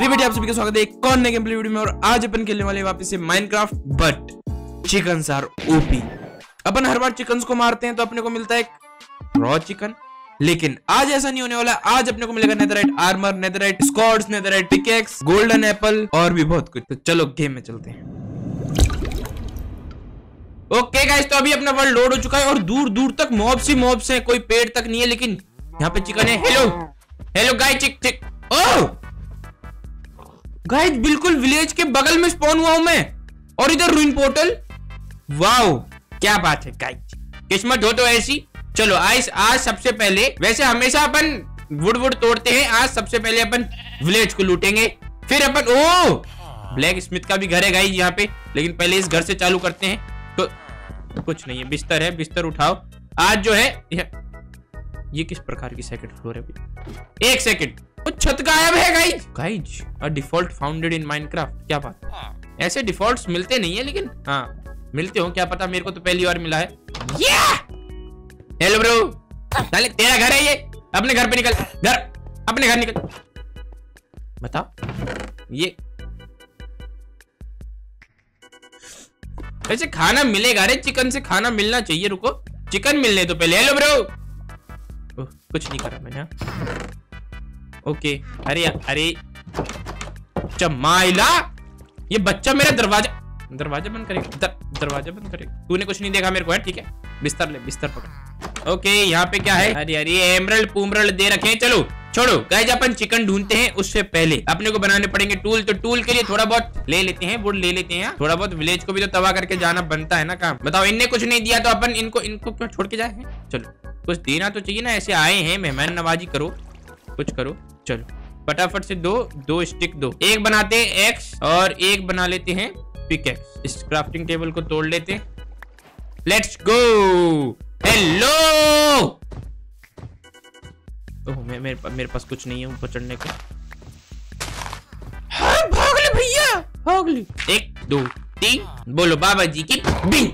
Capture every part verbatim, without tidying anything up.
बेटे आप सभी का स्वागत है एक और नए गेम प्ले वीडियो में। और आज अपन खेलने वाले वापस से Minecraft, but chickens are OP. अपन हर बार चिकन्स को मारते हैं तो अपने को मिलता है एक रॉ चिकन, लेकिन आज ऐसा नहीं होने वाला। आज अपने को मिलेगा netherite armour, netherite swords, netherite pickaxe, golden apple और भी बहुत कुछ। तो चलो गेम में चलते हैं। ओके गाइस, तो अभी अपना वर्ल्ड लोड हो चुका है और दूर दूर तक मॉब्स ही मॉब्स हैं, कोई पेड़ तक नहीं है, लेकिन यहाँ पे चिकन है। हेलो हेलो गाइस, चिक चिक। ओह गाइस, बिल्कुल विलेज के बगल में स्पॉन हुआ हूं मैं, और इधर रूइन पोर्टल। वाओ क्या बात है गाइस, किस्मत हो तो ऐसी। चलो आज आज सबसे पहले, वैसे हमेशा अपन वुड वुड तोड़ते हैं, आज सबसे पहले अपन विलेज को लूटेंगे, फिर अपन ओ ब्लैक स्मिथ का भी घर है गाइस यहाँ पे, लेकिन पहले इस घर से चालू करते हैं। तो, तो कुछ नहीं है, बिस्तर है, बिस्तर उठाओ। आज जो है ये किस प्रकार की सेकंड फ्लोर है भाई? एक सेकंड, वो छत गायब है guys. Guys a default founded in Minecraft, क्या बात। ऐसे डिफॉल्ट्स मिलते नहीं है, लेकिन हाँ मिलते हो, क्या पता, मेरे को तो पहली बार मिला है। हेलो ब्रो, साले तेरा घर है ये, अपने घर पे निकल, घर अपने घर निकल। बताओ ये वैसे खाना मिलेगा रे, चिकन से खाना मिलना चाहिए। रुको चिकन मिलने तो पहले। हेलो ब्रो, ओह, कुछ नहीं करा मैंने। ओके अरे अरे चमाइला, ये बच्चा मेरा दरवाजा दरवाजा बंद करेगा, दर, दरवाजा बंद करेगा। तूने कुछ नहीं देखा मेरे को है, ठीक है। बिस्तर ले, बिस्तर पकड़। ओके यहाँ पे क्या है? अरे अरे एमरल्ड पूमरल्ड दे रखे हैं। चलो छोड़ो गाइस, अपन चिकन ढूंढते हैं। उससे पहले अपने को बनाने पड़ेंगे टूल, तो टूल के लिए थोड़ा बहुत ले लेते हैं, वुड ले लेते हैं। थोड़ा बहुत विलेज को भी तो तबाह करके जाना बनता है ना काम। बताओ इनने कुछ नहीं दिया तो अपन इनको इनको क्यों छोड़ के जाए? चलो कुछ देना तो चाहिए ना, ऐसे आए हैं, मेहमान नवाजी करो, कुछ करो। चलो फटाफट से दो दो स्टिक दो, एक बनाते हैं एक्स और एक बना लेते हैं पिकेक्स। इस क्राफ्टिंग टेबल को तोड़ लेते हैं। Let's go. हेलो, ओह मैं, मेरे, मेरे पास कुछ नहीं है ऊपर चढ़ने को। हाँ, भाग ले भैया, भाग ले। एक दो तीन, बोलो बाबा जी की बिंग।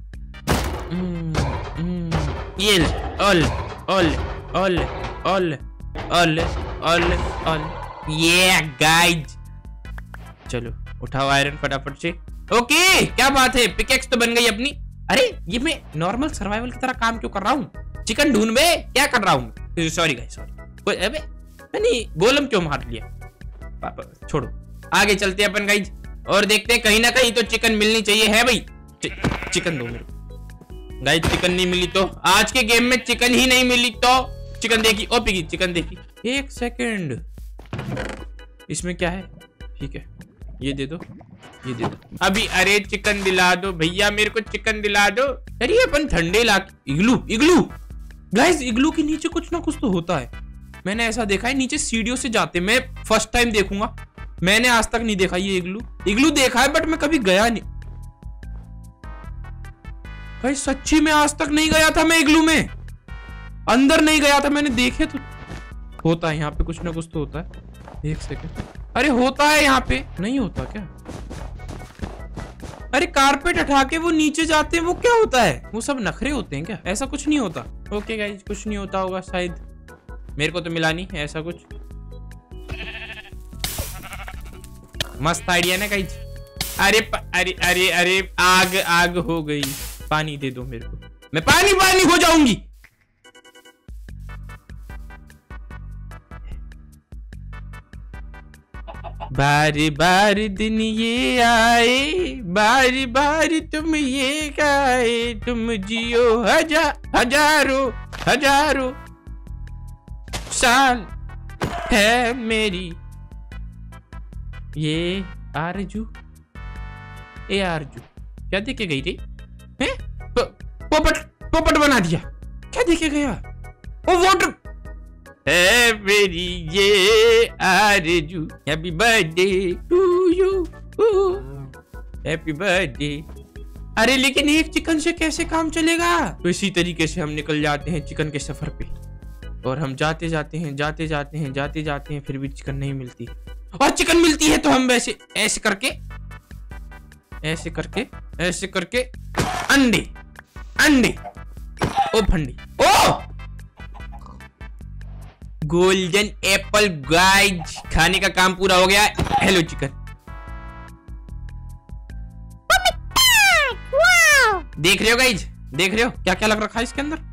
ये all all all all all all all ये गाइज। चलो उठाओ आयरन फटाफट से। ओके क्या बात है, पिकेक्स तो बन गई अपनी। अरे ये मैं नॉर्मल सर्वाइवल की तरह काम क्यों कर रहा हूँ? चिकन ढूंढ में क्या कर रहा हूँ? Sorry guys sorry. अबे नहीं, गोलम क्यों मार लिया? पापा छोड़ो, आगे चलते हैं अपन गाइस और देखते हैं, कहीं ना कहीं तो चिकन मिलनी चाहिए है भाई। चि, चिकन दो मेरे को गाइस। चिकन नहीं मिली तो आज के गेम में चिकन ही नहीं मिली तो चिकन देखी। ओ पिगी चिकन देखी। एक सेकंड, इसमें क्या है? ठीक है ये दे दो, ये दे दो अभी। अरे चिकन दिला दो भैया, मेरे को चिकन दिला दो। अरे अपन ठंडे इलाके, इग्लू इग्लू गाइस, इग्लू के नीचे कुछ ना कुछ तो होता है। मैंने ऐसा देखा है, नीचे सीढ़ियों से जाते। मैं फर्स्ट टाइम देखूंगा, मैंने आज तक नहीं देखा ये इग्लू। इग्लू देखा है बट मैं कभी गया नहीं गाइस, सच्ची में आज तक नहीं गया था मैं इग्लू में, अंदर नहीं गया था मैंने। देखे तो होता है यहाँ पे, कुछ ना कुछ तो होता है। एक सेकंड, अरे होता है यहाँ पे, नहीं होता क्या? अरे कारपेट हटा के वो नीचे जाते हैं, वो क्या होता है? वो सब नखरे होते हैं क्या? ऐसा कुछ नहीं होता। ओके गाइस, कुछ नहीं होता होगा शायद, मेरे को तो मिला नहीं ऐसा कुछ। मस्त आइडिया ना गाइस। अरे अरे अरे अरे आग आग हो गई। पानी दे दो मेरे को, मैं पानी पानी हो जाऊंगी। बारी बारी दिन ये आए, बारी बारी तुम ये गाए, तुम जियो हजार हजारों हजारों साल है मेरी ये आरजू। ए आरजू क्या देखे गई रे? हैं? पोपट पोपट बना दिया, क्या देखे गया? ओ वाटर है मेरी ये आरजू। Happy birthday to you, happy birthday. अरे लेकिन एक चिकन से कैसे काम चलेगा? तो इसी तरीके से हम निकल जाते हैं चिकन के सफर पे, और हम जाते जाते हैं जाते जाते हैं जाते जाते हैं, फिर भी चिकन नहीं मिलती। और चिकन मिलती है तो हम वैसे ऐसे करके ऐसे करके ऐसे करके अंडे अंडे ओ फंडी ओ गोल्डन एप्पल गाइज, खाने का काम पूरा हो गया। हेलो चिकन, देख रहे हो गाइज, देख रहे हो क्या क्या लग रखा है इसके अंदर।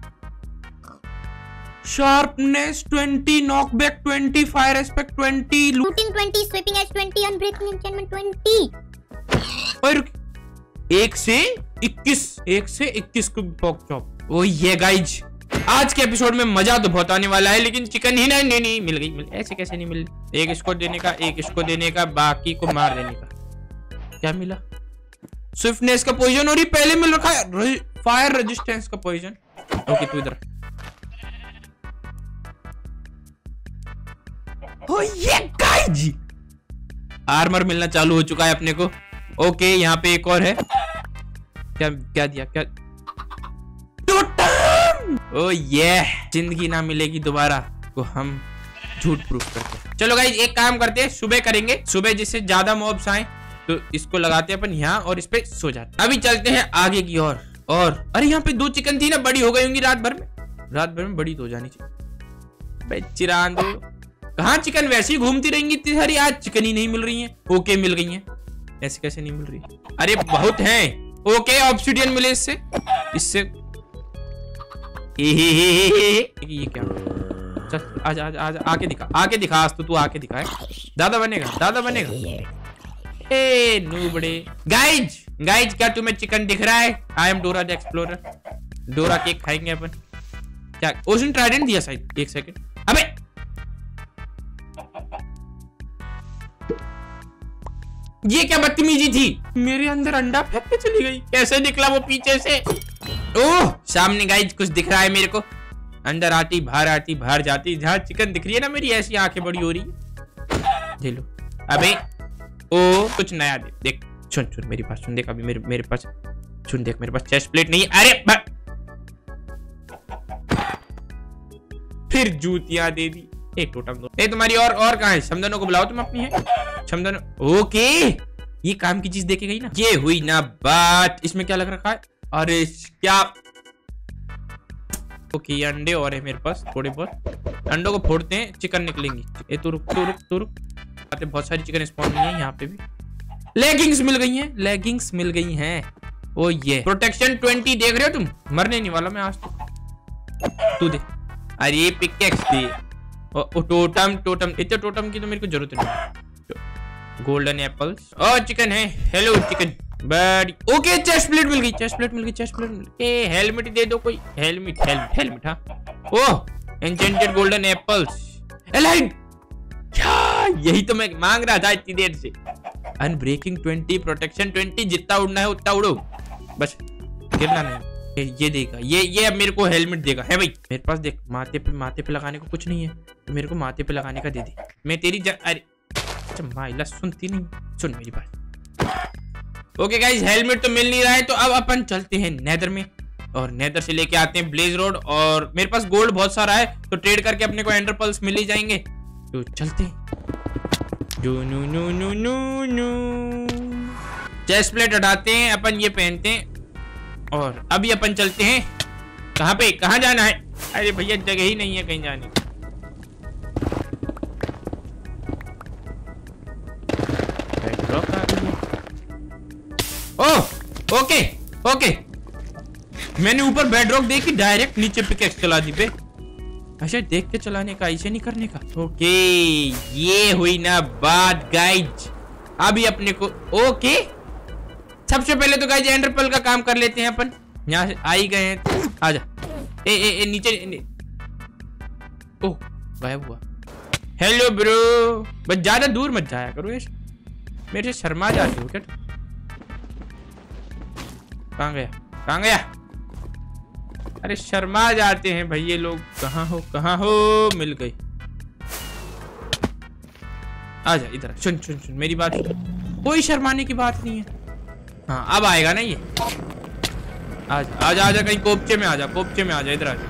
Sharpness twenty, knockback twenty, fire aspect twenty, looting twenty, sweeping edge twenty, unbreaking enchantment twenty. और एक से इक्कीस, एक से इक्कीस को पॉक चॉप। ओ ये गाइज, आज के एपिसोड में मजा तो बहुत आने वाला है, लेकिन चिकन ही नहीं नहीं, नहीं मिल गई। मिल ऐसे कैसे नहीं मिल, एक इसको देने का, एक इसको देने का, बाकी को मार देने का। क्या मिला? स्विफ्टनेस का पोइजन, और ये पहले मिल रखा है फायर रेजिस्टेंस का पोइजन। ओके तू इधर। ओ ये गाइज, आर्मर मिलना चालू हो चुका है अपने को। ओके यहाँ पे एक और है। क्या क्या दिया? क्या? ओ ये जिंदगी ना मिलेगी दोबारा को हम झूठ प्रूफ करते। चलो गाइज एक काम करते हैं, सुबह करेंगे। सुबह जिससे ज्यादा मॉब्स आए तो इसको लगाते हैं अपन यहाँ और इस पे सो जाते। अभी चलते हैं आगे की ओर। और, और अरे यहाँ पे दो चिकन थी ना, बड़ी हो गई होंगी रात भर में। रात भर में बड़ी तो हो जानी चाहिए। चिरान दो कहाँ चिकन वैसी घूमती रहेंगी इतनी सारी, आज चिकन ही नहीं मिल रही है। ओके मिल गई है, ऐसे कैसे नहीं मिल रही? अरे बहुत हैं। ओके ऑब्सिडियन मिले इससे, इससे ये क्या? चल आज आज आज आके दिखा, आके दिखा आज तो तू आके दिखा है। दादा बनेगा, दादा बनेगा। ए नूबड़े। गाइज गाइज क्या तुम्हें चिकन दिख रहा है? I am Dora the explorer. Dora cake खाएंगे अपन। क्या ओशन ट्राइडेंट दिया शायद? एक सेकंड। अबे ये क्या बदतमीजी थी? मेरे अंदर अंडा फेंक के चली गई। कैसे निकला वो पीछे से? ओह सामने गाइज कुछ दिख रहा है मेरे को। अंदर आती बाहर आती बाहर जाती। जहां चिकन दिख रही है ना मेरी, ऐसी आंखें बड़ी हो रही है। ले लो। अबे ओ कुछ नया दे। देख सुन सुन मेरी बात सुन। देख अभी मेरे मेरे पास सुन, देख मेरे पास चेस्ट प्लेट नहीं है। अरे फिर जूतियां दे दी। एक टोटम दो। ए तुम्हारी और और कहाँ है? समदनों को बुलाओ तुम अपनी है। समदन ओके ये काम की चीज देखे गई ना। ये हुई ना बात। इसमें क्या लग रखा है? अरे क्या? ओके ये अंडे और है मेरे पास थोड़े बहुत। अंडों को फोड़ते हैं, चिकन निकलेंगी। ए तू रुक तू रुक तू रुक। आते बहुत सारी चिकन स्पॉन हुई है यहाँ पे भी। लेगिंग्स मिल गई हैं, लेगिंग्स मिल गई हैं। ओ ये प्रोटेक्शन ट्वेंटी देख रहे हो तुम? मरने नहीं वाला मैं आज तो। तू दे। अरे पिकेक्स दे। ओ टोटम टोटम इतने टोटम की तो मेरे को जरूरत नहीं। गोल्डन एप्पल्स और चिकन है। हेलो चिकन बड़ी। ओके चेस्ट प्लेट मिल गई, चेस्ट प्लेट मिल गई, चेस्ट प्लेट मिल गई। ए हेलमेट दे दो कोई। हेलमेट हेलमेट हेलमेट हाँ। Oh enchanted golden apples. एलाइड क्या? यही तो मैं मांग रहा था इतनी देर से। Unbreaking twenty, protection twenty. जितना उड़ना है उतना उड़ो, बस गिरना नहीं। ये देगा, ये ये अब मेरे को हेलमेट देगा है भाई। मेरे पास देख माथे पे माथे पे लगाने को कुछ नहीं है, तो मेरे को माथे पे लगाने का दे दे। मैं तेरी जा... अरे अच्छा माइला सुनती नहीं। सुन मेरी बात। ओके गाइस हेलमेट तो मिल नहीं रहा है, तो अब अपन चलते हैं नेदर में और नेदर से लेके आते हैं ब्लेज रोड। और मेरे पास गोल्ड बहुत सारा है, तो ट्रेड करके अपने को एंडर पल्स मिल ही जाएंगे। तो चलते हैं। जो नु नु नु नु नु चेस्ट प्लेट हटाते हैं अपन, ये पहनते हैं और अभी अपन चलते हैं। कहाँ पे कहाँ जाना है? अरे भैया जगह ही नहीं है कहीं जाने की। ओह ओके ओके मैंने ऊपर बेडरॉक देखी, डायरेक्ट नीचे पिकेक्स चला दी पे। अच्छा देख के चलाने का, ऐसे नहीं करने का। ओके ये हुई ना बात गाइज। अभी अपने को ओके सबसे पहले तो गाइज एंडर पर्ल का काम कर लेते हैं अपन। यहाँ से आ ही गए हैं तो आजा। ए ए ए नीचे ए, ओह गायब हुआ। हेलो ब्रो, बस ज्यादा दूर मत जाया करो, ऐसे मेरे से शर्मा जाते हो क्या? कहाँ गया कहाँ गया? अरे शर्मा जाते हैं भाई ये लोग। कहाँ हो कहाँ हो? मिल गई। आजा इधर। सुन सुन सुन मेरी बात सुन। कोई शर्माने की बात नहीं है। हाँ अब आएगा ना ये। आजा आजा आजा कहीं कोपचे में आजा, कोपचे में आजा, इधर आजा।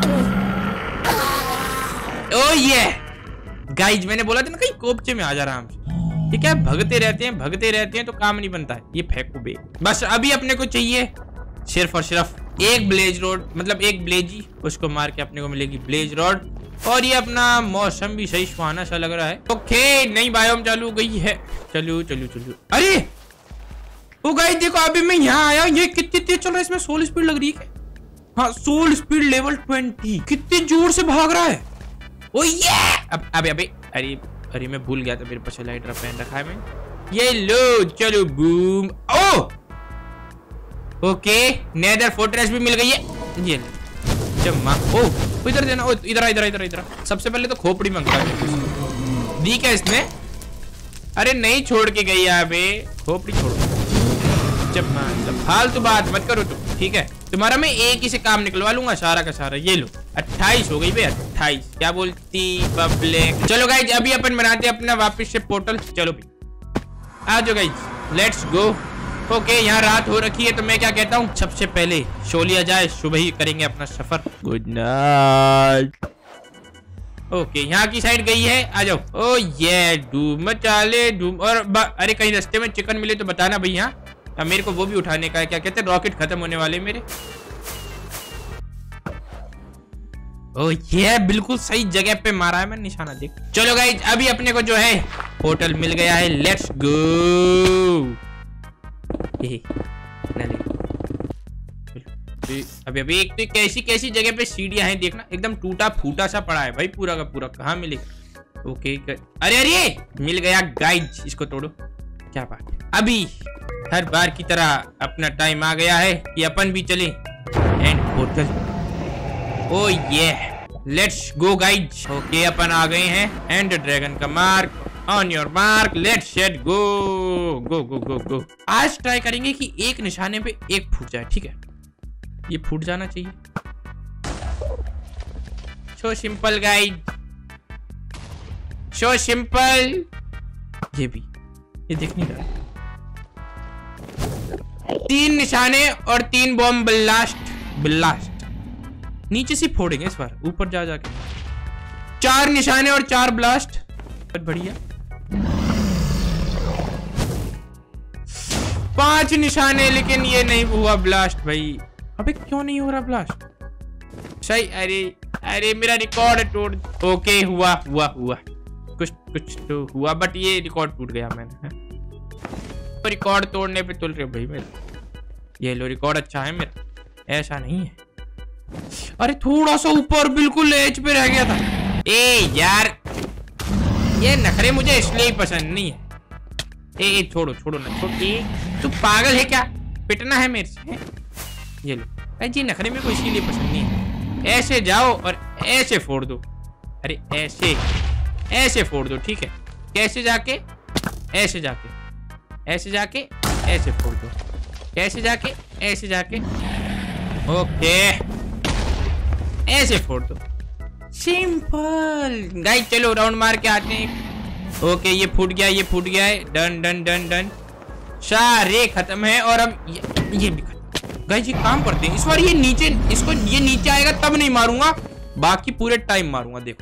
ओ ये गाइज मैंने बोला था ना कहीं कोपचे में आजा आराम से। ये क्या भगते रहते हैं भगते रहते हैं तो काम नहीं बनता है। ये फेंको बे। बस अभी अपने को चाहिए सिर्फ और सिर्फ एक ब्लेज रोड मतलब एक ब्लेजी, उसको मार के अपने को मिलेगी ब्लेज रॉड। और ये अपना मौसम भी सही सुहाना सा लग रहा है। ओके नई बायोम चालू गई है। चलो चलो चलो। अरे ओ गाइस देखो अभी मैं यहाँ आया, ये कितनी तेज चल रहा है, इसमें सोल स्पीड लग रही है। हाँ सोल स्पीड लेवल ट्वेंटी, कितनी जोर से भाग रहा है। ओ ये अब अबे अबे अरे अरे मैं भूल गया था मेरे पास लाइटर पहन रखा है मैं। ये लो चलो boom. Oh okay nether fortress भी मिल गई है। ये जम्मा। ओ इधर देना। ओ इधर इधर इधर इधर। सबसे पहले तो खोपड़ी मांगता है। दी क्या इसने? अरे नहीं छोड़ के गई अबे, खोपड़ी छोड़। जम्मा फालतू बात मत करो तुम, ठीक है? तुम्हारा मैं एक ही से काम निकलवा लूंगा सारा का सारा। ये लो अट्ठाईस हो गई बे, अट्ठाईस। क्या बोलती पब्लिक। चलो गाइज अभी अपन बनाते अपना वापस से पोर्टल। चलो भाई आ जाओ गाइज, लेट्स गो। ओके यहाँ रात हो रखी है तो मैं क्या कहता हूँ, सबसे पहले सो लिया जाए, सुबह ही करेंगे अपना सफर। Good night. ओके यहाँ की साइड गई है, आ जाओ। ओ ये धूम मचाले धूम। और अरे कहीं रास्ते में चिकन मिले तो बताना भैया, मेरे को वो भी उठाने का है। क्या कहते हैं रॉकेट खत्म होने वाले मेरे। ओ ये बिल्कुल सही जगह पे मारा है मैं निशाना, देख। चलो गाइज अभी अपने को जो है होटल मिल गया है, लेट्स गो। अभी अभी एक तो कैसी कैसी जगह पे सीढ़ियां हैं देखना, एकदम टूटा फूटा सा पड़ा है भाई पूरा का पूरा। कहाँ मिलेगा? ओके अरे अरे मिल गया गाइज, इसको तोड़ो। क्या बात है। अभी हर बार की तरह अपना टाइम आ गया है कि अपन भी चले एंड होटल। ओ ये लेट्स गो गाइज। ओके अपन आ गए हैं एंड ड्रैगन का mark on your mark let's set go go go go go. आज ट्राई करेंगे कि एक निशाने पे एक फूट जाए, ठीक है? ये फूट जाना चाहिए। So simple guys, so simple. ये भी ये देख नहीं रहा। तीन निशाने और तीन बॉम्ब ब्लास्ट ब्लास्ट। नीचे से फोड़ेंगे इस बार, ऊपर जा जाके। चार निशाने और चार ब्लास्ट, बहुत बढ़िया। पांच निशाने लेकिन ये नहीं हुआ ब्लास्ट भाई। अबे क्यों नहीं हो रहा ब्लास्ट? सही। अरे अरे मेरा रिकॉर्ड टूट। ओके हुआ हुआ हुआ कुछ कुछ तो हुआ, बट ये रिकॉर्ड टूट गया मैंने। तो रिकॉर्ड तोड़ने पे तुल रहे भाई मेरा। ये लो रिकॉर्ड अच्छा है मेरा, ऐसा नहीं है। अरे थोड़ा सा ऊपर बिल्कुल एज पे रह गया था। ए यार ये नखरे मुझे इसलिए ही पसंद नहीं है। ए, ए छोड़ो छोड़ो ना छोड़। तू पागल है क्या? पिटना है मेरे से है? ये लो जी नखरे मेरे को इसीलिए पसंद नहीं है। ऐसे जाओ और ऐसे फोड़ दो। अरे ऐसे ऐसे फोड़ दो, ठीक है? कैसे जाके? ऐसे जाके ऐसे जाके ऐसे फोड़ दो। कैसे जाके? ऐसे जाके। ओके ऐसे फोड़ दो, सिंपल। गाइस चलो राउंड मार के आते हैं। ओके ये फूट गया, ये फूट गया है। डन डन डन डन, सारे खत्म है। और अब ये, ये भी खत्म। गाइस ये काम करते हैं इस बार। ये नीचे इसको ये नीचे आएगा तब नहीं मारूंगा, बाकी पूरे टाइम मारूंगा। देखो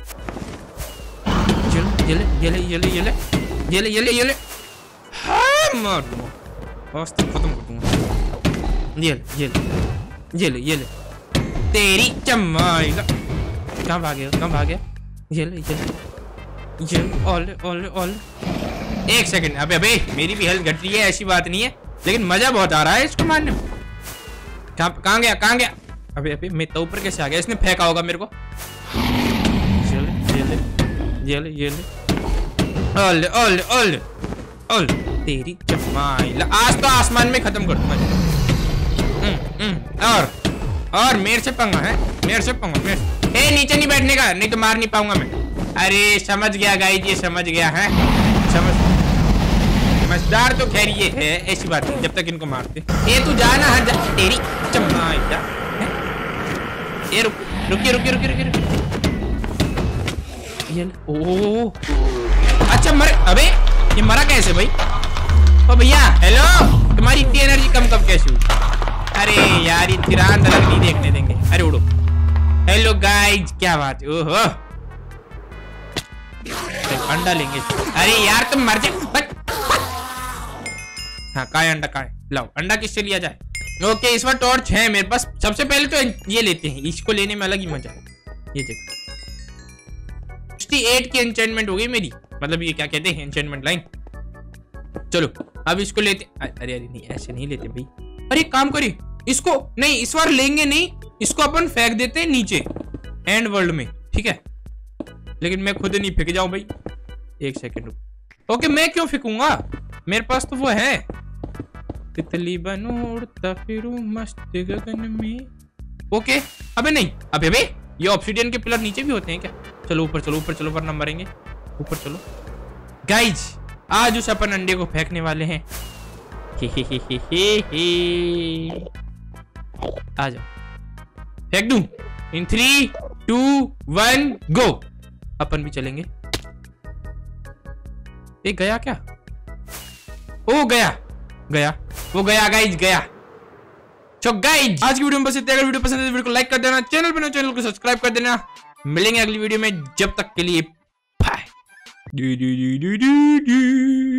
चलो ये ले ये ले ये ले ये ले ये ले ये ले। हाँ मार दूंगा, बस खत्म कर दूंगा। ये ले ये ले ये ले ये ले तेरी चमाइला। कहाँ भागे कहाँ भागे? ये ले ये ले ये ओले ओले ओले। एक सेकंड। अबे अबे मेरी भी हेल्थ घट रही है, ऐसी बात नहीं है, लेकिन मजा बहुत आ रहा है इसको मारने में। कहाँ गया कहाँ गया? अबे अबे मैं तो ऊपर कैसे आ गया? इसने फेंका होगा मेरे को। ये ले ये ले ये ले ये ले ओले ओले ओले ओले तेरी चमाइला। आज तो आसमान में खत्म कर दूंगा। और और मेरे से पंगा है, मेरे से पंगा मेरे से। ए नीचे नहीं बैठने का, नहीं तो मार नहीं पाऊंगा मैं। अरे समझ गया गाइस, ये समझ गया है। समझ समझदार तो खैर ये है, ऐसी बात नहीं जब तक इनको मारते। ए तू जाना हट जा तेरी चमाइला। ए रुक रुकिए रुकिए रुकिए रुकिए। ये ओ अच्छा मर। अबे ये मरा कैसे भाई? ओ भैया हेलो, तुम्हारी इतनी एनर्जी कम कब कैसे हुई? अरे यार ये तिरान दलक नहीं देखने देंगे। अरे उड़ो। हेलो गाइज क्या बात है? ओहो अंडा लेंगे। अरे यार तुम मर जाए। हाँ काय अंडा काय लाओ। अंडा किससे लिया जाए? ओके इस बार टॉर्च है मेरे पास। सबसे पहले तो ये लेते हैं, इसको लेने में अलग ही मजा है। ये देखो अड़सठ की एन्चेंटमेंट हो गई मेरी, मतलब ये क्या कहते हैं एन्चेंटमेंट लाइन। चलो अब इसको लेते। अरे अरे नहीं ऐसे नहीं लेते भाई। अरे काम करिए इसको, नहीं इस बार लेंगे नहीं, इसको अपन फेंक देते हैं नीचे एंड वर्ल्ड में, ठीक है। लेकिन मैं खुद नहीं फेंक जाऊं भाई, एक सेकंड रुक। ओके मैं क्यों फेंकूंगा, मेरे पास तो वो है। तितली बनूं उड़ता फिरूं मस्त गगन में। ओके अबे नहीं, अबे अबे ये ऑब्सिडियन के पिलर नीचे भी होते हैं क्या? चलो ऊपर चलो, ऊपर चलो वरना मरेंगे। ऊपर चलो गाइज, आज उस अपन अंडे को फेंकने वाले हैं। हे हे हे हे हे हे। आ जाओ फेंक दूं in three two one go. अपन भी चलेंगे। ये गया क्या? ओ गया गया, वो गया गाइज गया। तो गाइज आज की वीडियो में बस इतना। अगर वीडियो पसंद है तो वीडियो को लाइक कर देना, चैनल पर नए चैनल को सब्सक्राइब कर देना। मिलेंगे अगली वीडियो में, जब तक के लिए बाय।